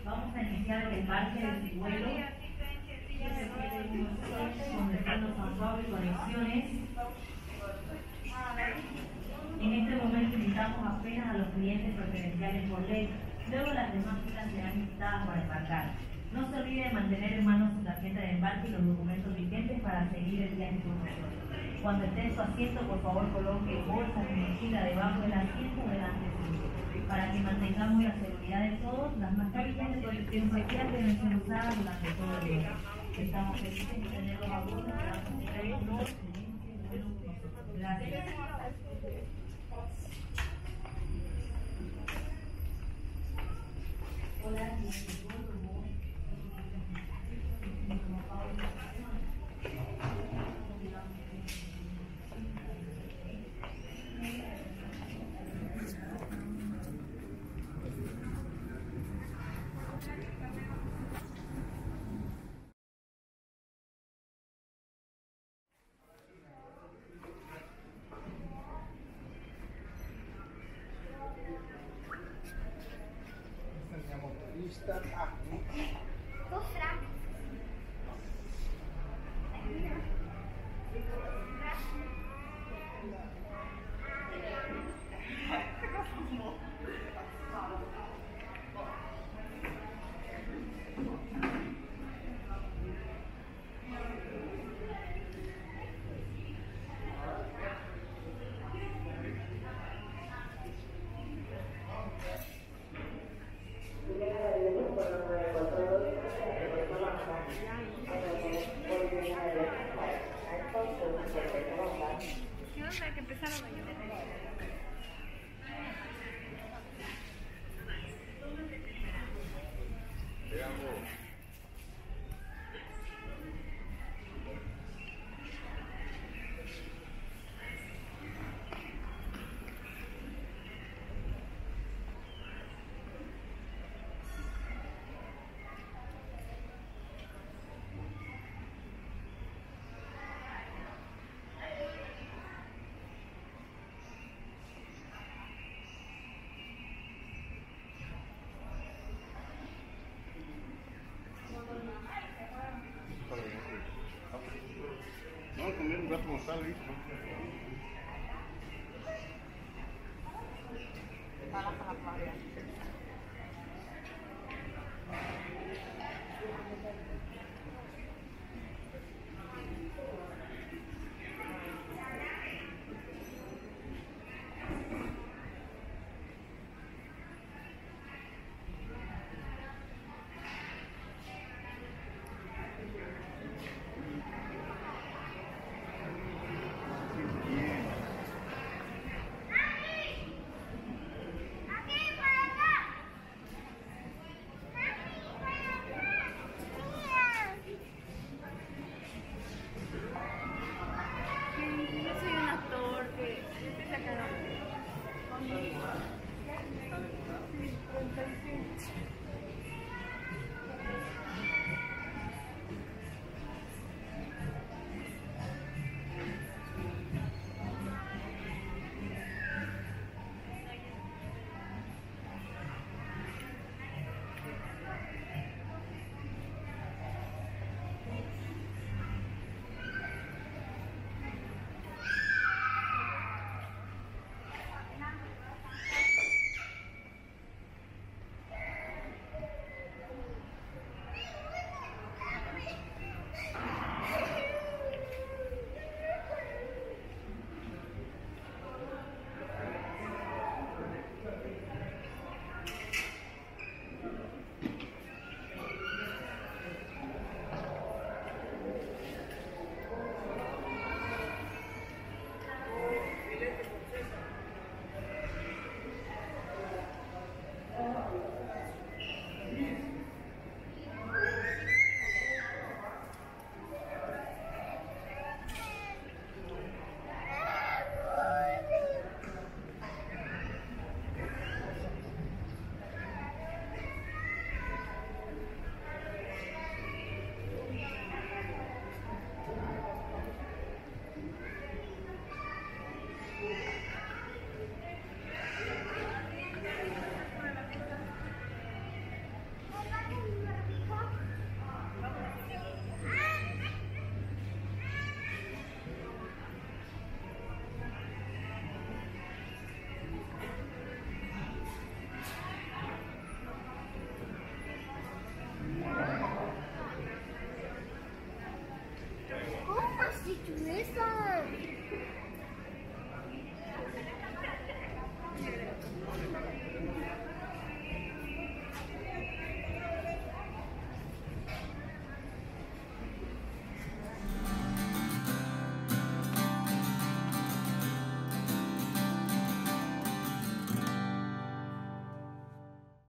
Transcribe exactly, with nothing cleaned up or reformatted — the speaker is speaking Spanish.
Vamos a iniciar el embarque del vuelo con destino San Pablo y conexiones. En este momento invitamos apenas a los clientes preferenciales por ley. Luego las demás filas serán invitadas para embarcar. No se olvide de mantener en mano su tarjeta de embarque y los documentos vigentes para seguir el viaje con nosotros. Cuando esté en su asiento, por favor coloque bolsa y mochila debajo del asiento delante suyo. Para que mantengamos la seguridad de todos, las mascarillas de protección facial deben ser usadas durante todo el día. Estamos felices de tenerlos a bordo para comunicar el honor, excelente vuelo con nosotros. Gracias. Hola, motorista aqui. Tô fraca. Que empezaron a No, comer un gato mostrar listo.